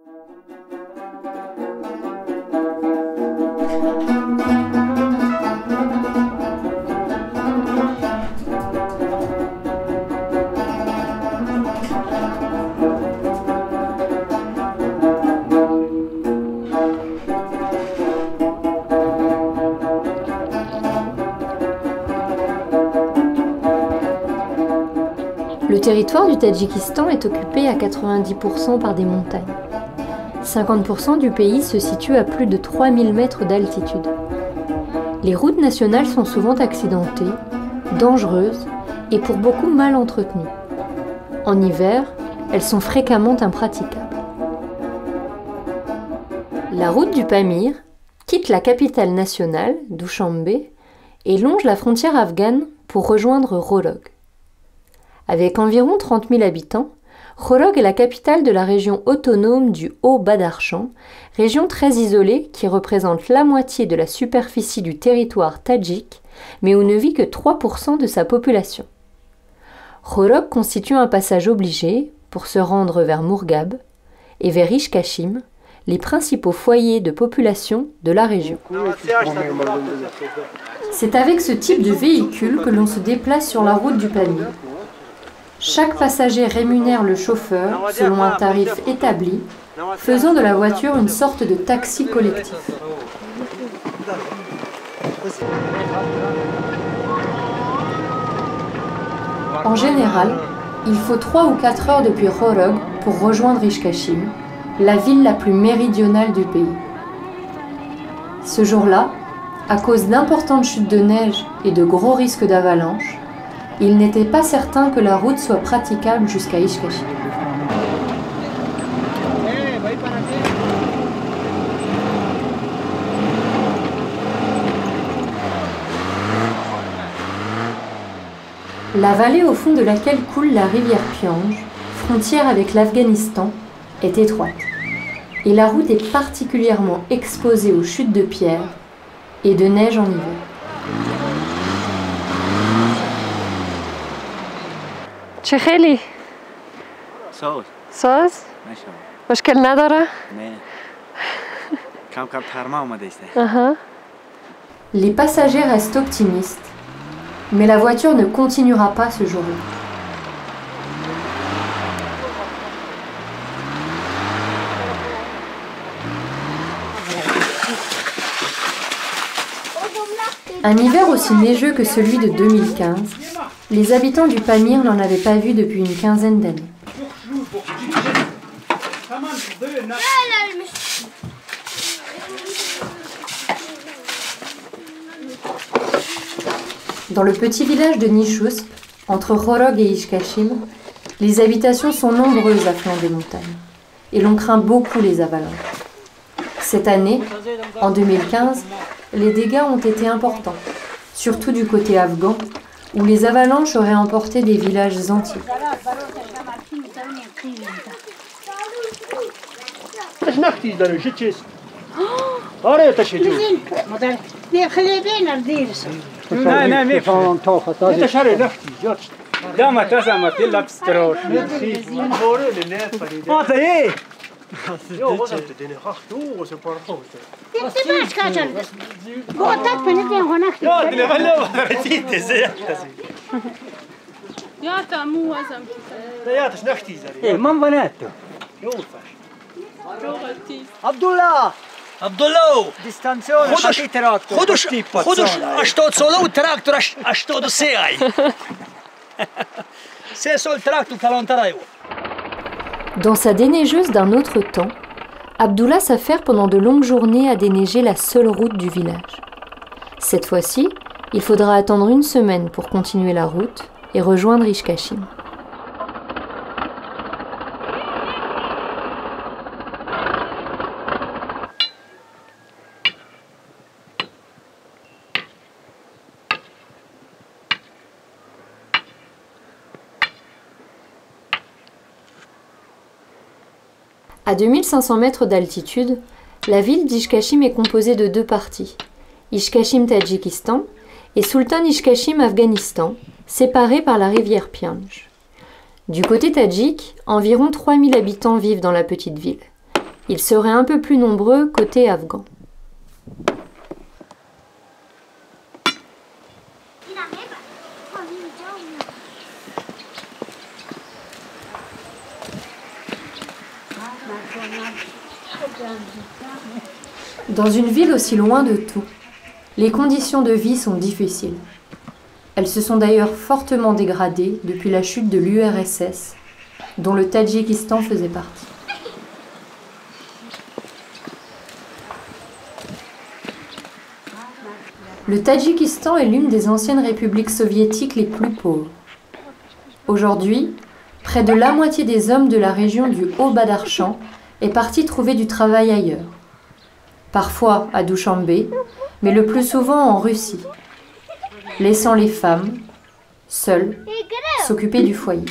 Le territoire du Tadjikistan est occupé à 90% par des montagnes. 50% du pays se situe à plus de 3000 mètres d'altitude. Les routes nationales sont souvent accidentées, dangereuses et pour beaucoup mal entretenues. En hiver, elles sont fréquemment impraticables. La route du Pamir quitte la capitale nationale, Dushanbe, et longe la frontière afghane pour rejoindre Rolog. Avec environ 30 000 habitants, Rolog est la capitale de la région autonome du Haut-Badakhshan, région très isolée qui représente la moitié de la superficie du territoire tadjik, mais où ne vit que 3% de sa population. Rolog constitue un passage obligé pour se rendre vers Mourghab et vers Ishkashim, les principaux foyers de population de la région. C'est avec ce type de véhicule que l'on se déplace sur la route du Pamir. Chaque passager rémunère le chauffeur selon un tarif établi, faisant de la voiture une sorte de taxi collectif. En général, il faut 3 ou 4 heures depuis Rolog pour rejoindre Ishkashim, la ville la plus méridionale du pays. Ce jour-là, à cause d'importantes chutes de neige et de gros risques d'avalanche, il n'était pas certain que la route soit praticable jusqu'à Ishkashim. La vallée au fond de laquelle coule la rivière Pyandj, frontière avec l'Afghanistan, est étroite. Et la route est particulièrement exposée aux chutes de pierre et de neige en hiver. چه خیلی؟ ساز؟ مشکل نداره؟ نه کم کم ترما اومده است. Les passagers restent optimistes, mais la voiture ne continuera pas ce jour-là. Un hiver aussi neigeux que celui de 2015, les habitants du Pamir n'en avaient pas vu depuis une quinzaine d'années. Dans le petit village de Nishusp, entre Rolog et Ishkashim, les habitations sont nombreuses à flanc des montagnes, et l'on craint beaucoup les avalanches. Cette année, en 2015, les dégâts ont été importants, surtout du côté afghan, où les avalanches auraient emporté des villages entiers. عبدالله دیستانسیون شکی تراکتور خودش 80 ساله و تراکتورش 83 ای 3 سال تراکتور کلانتر ای. Dans sa déneigeuse d'un autre temps, Abdullah s'affaire pendant de longues journées à déneiger la seule route du village. Cette fois-ci, il faudra attendre une semaine pour continuer la route et rejoindre Ishkashim. À 2500 mètres d'altitude, la ville d'Ishkashim est composée de 2 parties, Ishkashim Tadjikistan et Sultan Ishkashim Afghanistan, séparés par la rivière Pyandj. Du côté tadjik, environ 3000 habitants vivent dans la petite ville, Ils seraient un peu plus nombreux côté afghan. Dans une ville aussi loin de tout, les conditions de vie sont difficiles. Elles se sont d'ailleurs fortement dégradées depuis la chute de l'URSS, dont le Tadjikistan faisait partie. Le Tadjikistan est l'une des anciennes républiques soviétiques les plus pauvres. Aujourd'hui, près de la moitié des hommes de la région du Haut-Badarchan est parti trouver du travail ailleurs. Parfois à Douchanbé, mais le plus souvent en Russie, laissant les femmes, seules, s'occuper du foyer.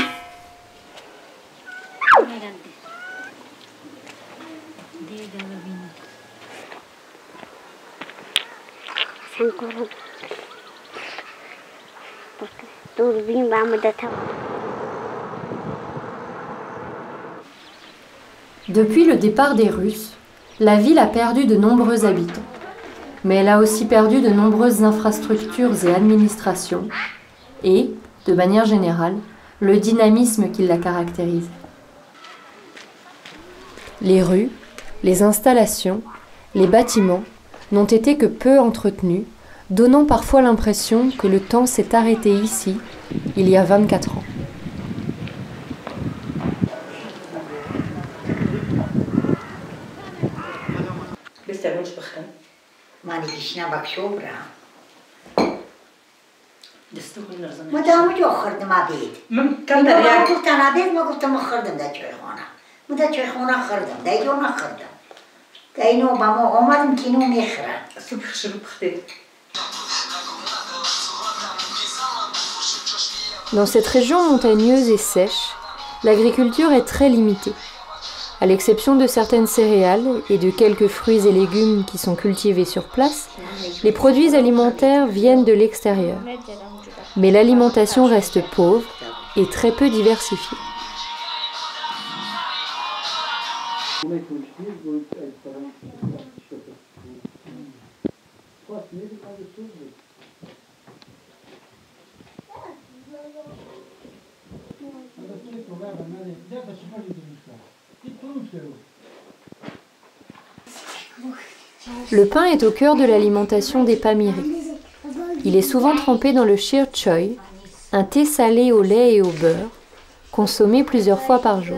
Depuis le départ des Russes, la ville a perdu de nombreux habitants, mais elle a aussi perdu de nombreuses infrastructures et administrations, et, de manière générale, le dynamisme qui la caractérise. Les rues, les installations, les bâtiments n'ont été que peu entretenus, donnant parfois l'impression que le temps s'est arrêté ici, il y a 24 ans. Dans cette région montagneuse et sèche, l'agriculture est très limitée. À l'exception de certaines céréales et de quelques fruits et légumes qui sont cultivés sur place, les produits alimentaires viennent de l'extérieur. Mais l'alimentation reste pauvre et très peu diversifiée. Le pain est au cœur de l'alimentation des Pamiris. Il est souvent trempé dans le shir choy, un thé salé au lait et au beurre, consommé plusieurs fois par jour.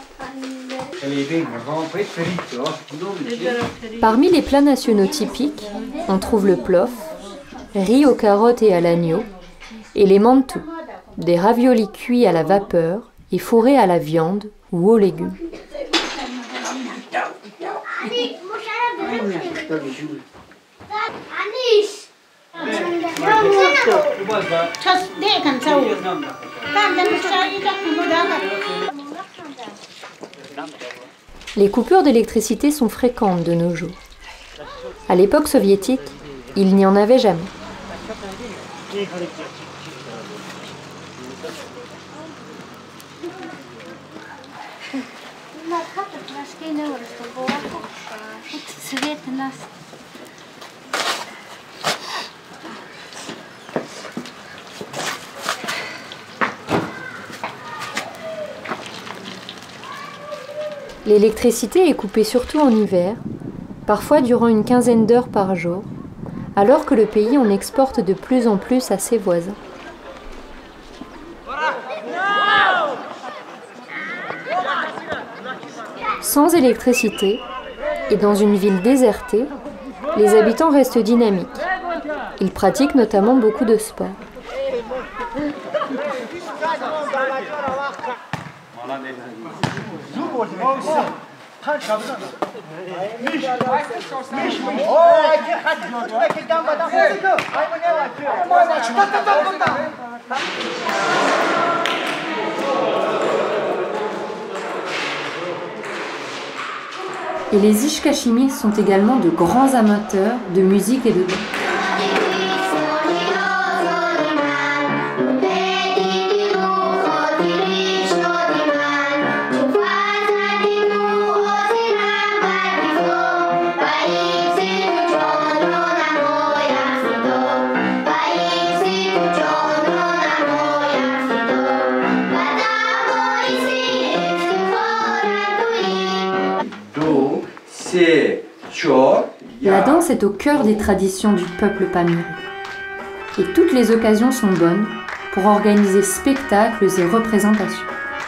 Parmi les plats nationaux typiques, on trouve le plof, riz aux carottes et à l'agneau, et les mantou, des raviolis cuits à la vapeur et fourrés à la viande ou aux légumes. Les coupures d'électricité sont fréquentes de nos jours. À l'époque soviétique, il n'y en avait jamais. L'électricité est coupée surtout en hiver, parfois durant une quinzaine d'heures par jour, alors que le pays en exporte de plus en plus à ses voisins. Sans électricité, et dans une ville désertée, les habitants restent dynamiques. Ils pratiquent notamment beaucoup de sport. Et les Ishkashimirs sont également de grands amateurs de musique et de danse. La danse est au cœur des traditions du peuple pamiri. Et toutes les occasions sont bonnes pour organiser spectacles et représentations.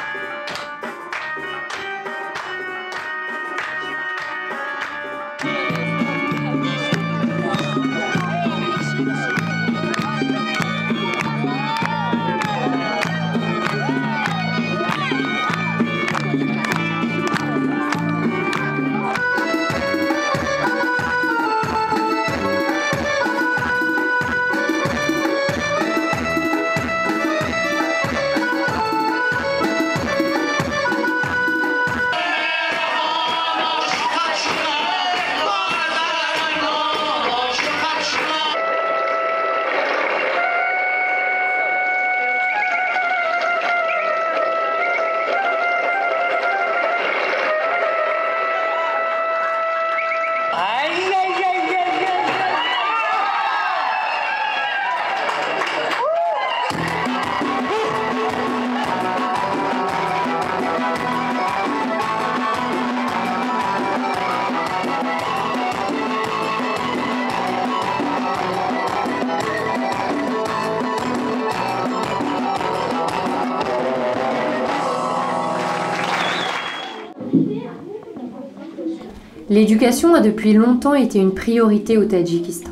L'éducation a depuis longtemps été une priorité au Tadjikistan.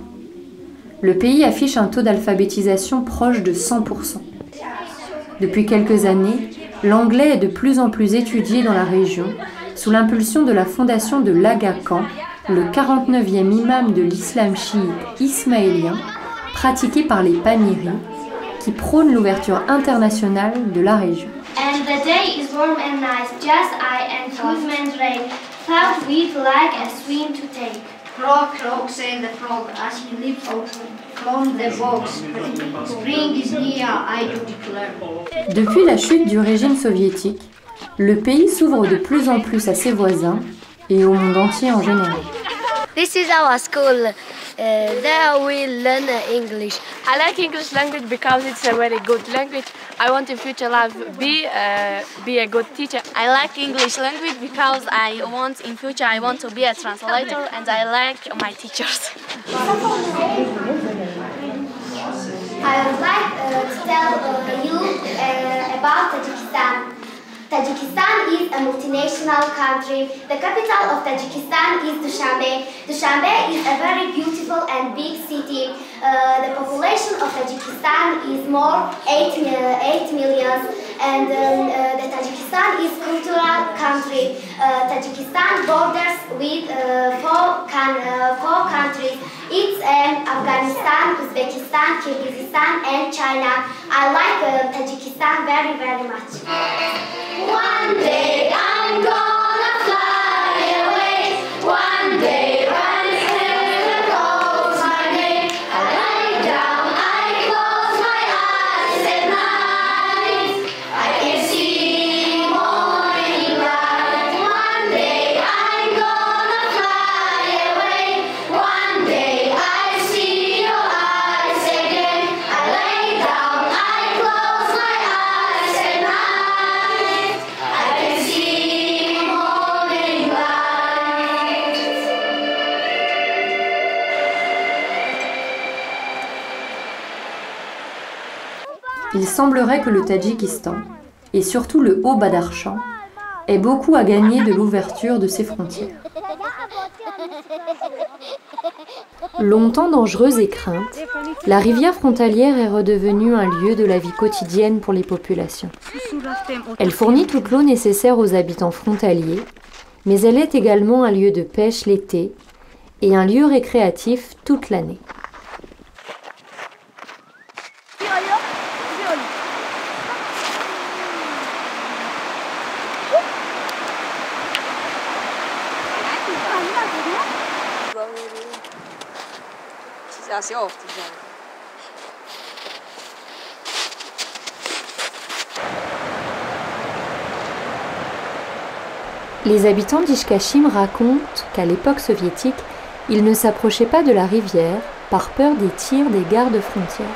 Le pays affiche un taux d'alphabétisation proche de 100%. Depuis quelques années, l'anglais est de plus en plus étudié dans la région sous l'impulsion de la fondation de l'Aga Khan, le 49e imam de l'islam chiite ismaélien, pratiqué par les Pamiris, qui prône l'ouverture internationale de la région. And the day is warm and nice, just I and movement rain. Cloud we'd like a swim to take. Frog, frog, said the frog, as he leaped out from the box. Spring is near, I do declare. Depuis la chute du régime soviétique, le pays s'ouvre de plus en plus à ses voisins et au monde entier en général. This is our school. There we learn English. I like English language because it's a very good language. I want in future life be a good teacher. I like English language because I want to be a translator and I like my teachers. I would like to tell you about Tajikistan. Tajikistan is a multinational country. The capital of Tajikistan is Dushanbe. Dushanbe is a very beautiful and big city. The population of Tajikistan is more 8 million, and the Tajikistan is cultural country. Tajikistan borders with four countries. It's Afghanistan, Uzbekistan, Kyrgyzstan, and China. I like Tajikistan very, very much. One day I'm gonna fly away. One day running heaven calls my name. I lie down, I close my eyes at night. I can see morning light. One day I'm gonna fly away. One day I see your eyes again. I lay down, I close my eyes at night. I can see morning light. Il semblerait que le Tadjikistan, et surtout le Haut-Badarchan, ait beaucoup à gagner de l'ouverture de ses frontières. Longtemps dangereuse et crainte, la rivière frontalière est redevenue un lieu de la vie quotidienne pour les populations. Elle fournit toute l'eau nécessaire aux habitants frontaliers, mais elle est également un lieu de pêche l'été et un lieu récréatif toute l'année. Les habitants d'Ishkashim racontent qu'à l'époque soviétique, ils ne s'approchaient pas de la rivière par peur des tirs des gardes frontières.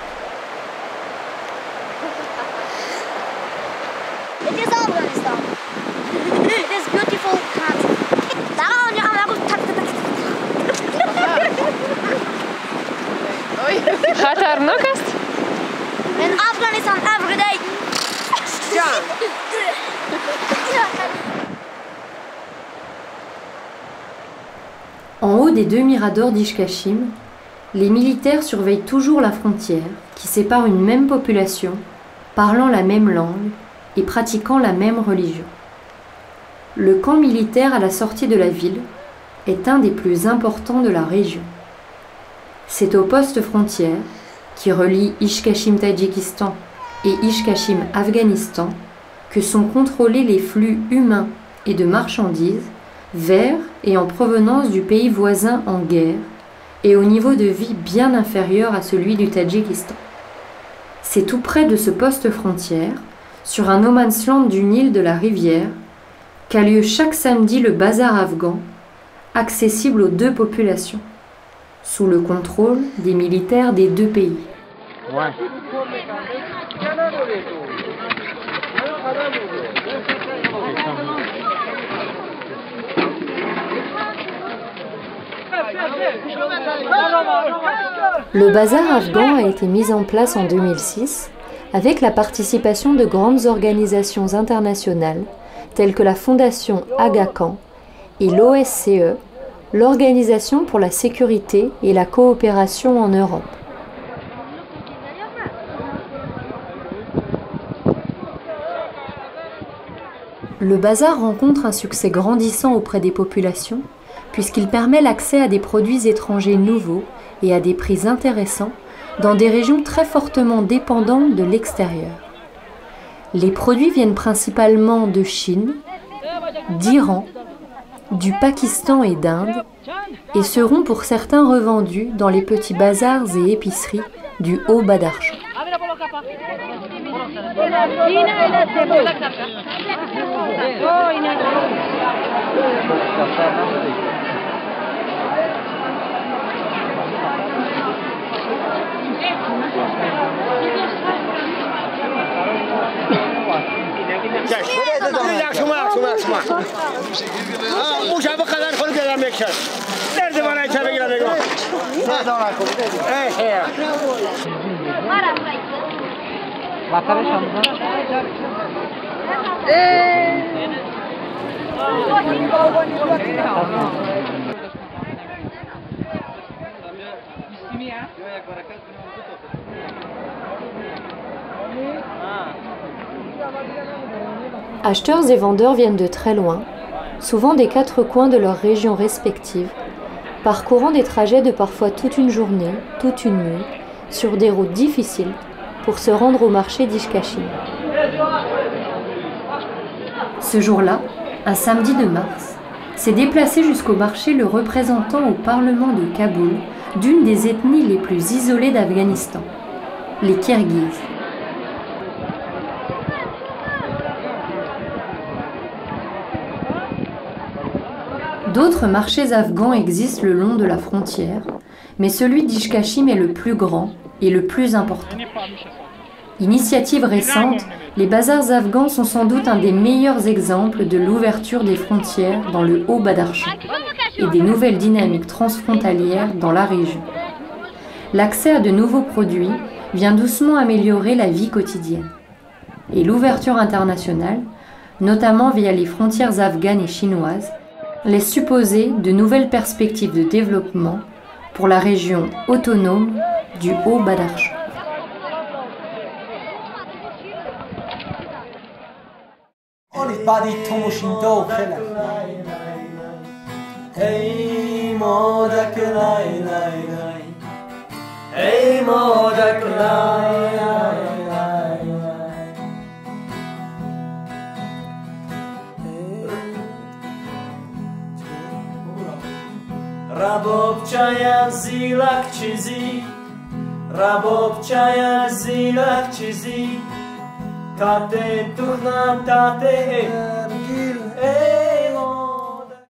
It is Afghanistan. It is beautiful country. Arnokas? In Afghanistan every day. En haut des 2 miradors d'Ishkashim, les militaires surveillent toujours la frontière qui sépare une même population, parlant la même langue et pratiquant la même religion. Le camp militaire à la sortie de la ville est un des plus importants de la région. C'est au poste frontière, qui relie Ishkashim-Tadjikistan et Ishkashim-Afghanistan, que sont contrôlés les flux humains et de marchandises vers et en provenance du pays voisin en guerre et au niveau de vie bien inférieur à celui du Tadjikistan. C'est tout près de ce poste frontière, sur un no man's land du Nil de la rivière, qu'a lieu chaque samedi le bazar afghan, accessible aux 2 populations, sous le contrôle des militaires des 2 pays. Ouais. Le bazar afghan a été mis en place en 2006 avec la participation de grandes organisations internationales telles que la Fondation Aga Khan et l'OSCE, l'Organisation pour la sécurité et la coopération en Europe. Le bazar rencontre un succès grandissant auprès des populations puisqu'il permet l'accès à des produits étrangers nouveaux et à des prix intéressants dans des régions très fortement dépendantes de l'extérieur. Les produits viennent principalement de Chine, d'Iran, du Pakistan et d'Inde et seront pour certains revendus dans les petits bazars et épiceries du Haut-Badarchan. Acheteurs et vendeurs viennent de très loin, souvent des 4 coins de leurs régions respectives, parcourant des trajets de parfois toute une journée, toute une nuit, sur des routes difficiles pour se rendre au marché d'Ishkashim. Ce jour-là, un samedi de mars, s'est déplacé jusqu'au marché le représentant au Parlement de Kaboul d'une des ethnies les plus isolées d'Afghanistan, les Kirghizes. D'autres marchés afghans existent le long de la frontière, mais celui d'Ishkashim est le plus grand et le plus important. Initiative récente, les bazars afghans sont sans doute un des meilleurs exemples de l'ouverture des frontières dans le Haut-Badarchan et des nouvelles dynamiques transfrontalières dans la région. L'accès à de nouveaux produits vient doucement améliorer la vie quotidienne. Et l'ouverture internationale, notamment via les frontières afghanes et chinoises, laisse supposer de nouvelles perspectives de développement pour la région autonome du Haut-Badarchan. Rabob chayan zilak chizi, Rabob chayan zilak chizi, Tate tuhna tate